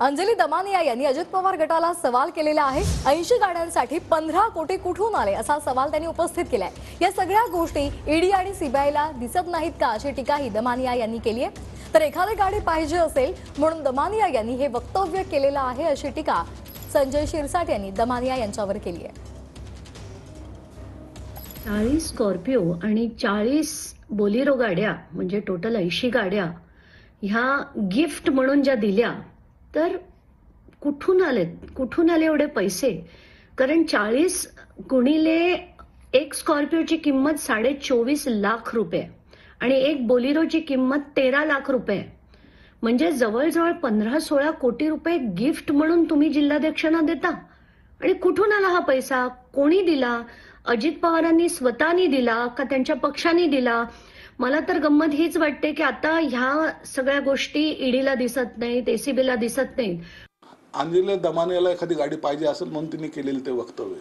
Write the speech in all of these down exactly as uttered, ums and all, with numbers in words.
अंजली दमानिया यांनी अजित पवार गटाला सवाल केलेला आहे। ऐंशी गाड्यांसाठी पंधरा कोटी कुठून आले असा सवाल त्यांनी उपस्थित केलाय। या सगळ्या गोष्टी ईडी आणि सीबीआयला दिसत नाहीत का अशी टीकाही दमानिया यांनी केली आहे। तर एखादी गाडी पाहिजे असेल म्हणून दमानिया यांनी हे वक्तव्य केलेलं आहे अशी टीका संजय शिरसाट यांनी दमानिया यांच्यावर केली आहे। चाळीस स्कॉर्पिओ आणि चाळीस बोलेरो गाड्या म्हणजे टोटल ऐंशी गाड्या ह्या गिफ्ट म्हणून ज्या दिल्या तर कुठून आले कुठून आले एवढे पैसे? कारण चाळीस गुणिले एक स्कॉर्पिओची किंमत साडे चोवीस लाख रुपये आणि एक बोलेरोची किंमत तेरा लाख रुपये म्हणजे जवळजवळ पंधरा सोळा कोटी रुपये गिफ्ट म्हणून तुम्ही जिल्हाध्यक्षांना देता। आणि कुठून आला हा पैसा? कोणी दिला? अजित पवारांनी स्वतःनी दिला का त्यांच्या पक्षाने दिला? मला तर गंमत हीच वाटते की आता ह्या सगळ्या गोष्टी ईडीला दिसत नाहीत, एसीबीला दिसत नाहीत। अंजली दमानियाला एखादी गाडी पाहिजे असेल म्हणून तिने केलेलं ते वक्तव्य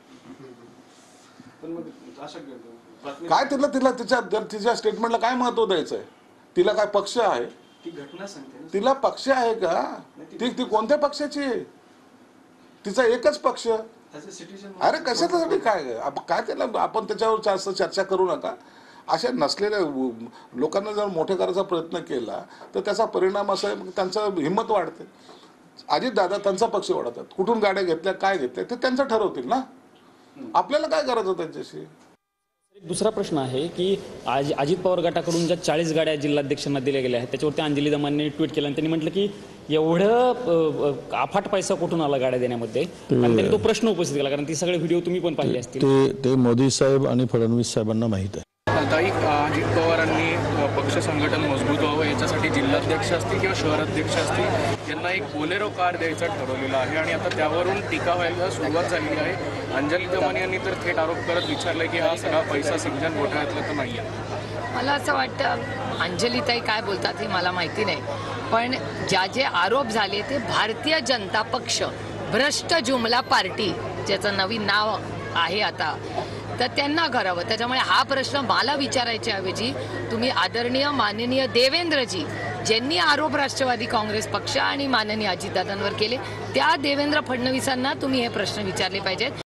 काय तिला तिला तिच्या तिच्या स्टेटमेंटला काय महत्व द्यायचंय? तिला काय पक्ष आहे? ती घटना सांगते ना। तिला पक्ष आहे का? ती ती कोणत्या पक्षाची आहे? तिचा एकच पक्ष। अरे कशासाठी काय काय त्याला आपण त्याच्यावर जास्त चर्चा करू नका। अशा नसलेल्या लोकांना जर मोठे करायचा प्रयत्न केला तर त्याचा परिणाम असा आहे त्यांचं हिंमत वाढते। अजित दादा त्यांचा पक्ष वाढतात, कुठून गाड्या घेतल्या काय घेतल्या ते त्यांचं ठरवतील ना, आपल्याला काय करायचं त्यांच्याशी। दुसरा प्रश्न आहे की आज अजित पवार गटाकडून ज्या चाळीस गाड्या जिल्हाध्यक्षांना दिल्या गेल्या आहेत त्याच्यावरती अंजली दमानियांनी ट्विट केलं आणि त्यांनी म्हटलं की एवढं अफाट पैसा कुठून आला गाड्या देण्यामध्ये, आणि त्यांनी तो प्रश्न उपस्थित केला कारण ती सगळे व्हिडिओ तुम्ही पण पाहिले असतील। ते ते मोदी साहेब आणि फडणवीस साहेबांना माहित आहे। ताई, अजित पवारांनी पक्ष संघटन मजबूत व्हावं याच्यासाठी जिल्हाध्यक्ष असतील किंवा शहराध्यक्ष असतील यांना एक बोलेरो कार द्यायचं ठरवलेलं आहे आणि आता त्यावरून टीका व्हायला सुरुवात झालेली आहे। अंजली दमानियांनी तर थेट आरोप करत विचारलं की हा सगळा पैसा सिंचन घोटाळ्यातला तर नाही आहे। मला असं वाटतं अंजलीताई काय बोलतात हे मला माहिती नाही, पण ज्या जे आरोप झाले ते भारतीय जनता पक्ष भ्रष्ट जुमला पार्टी ज्याचं नवीन नाव आहे आता तर त्यांना करावं। त्याच्यामुळे हा प्रश्न मला विचारायच्या ऐवजी तुम्ही आदरणीय माननीय देवेंद्रजी ज्यांनी आरोप राष्ट्रवादी काँग्रेस पक्ष आणि माननीय अजितदादांवर केले त्या देवेंद्र फडणवीसांना तुम्ही हे प्रश्न विचारले पाहिजेत।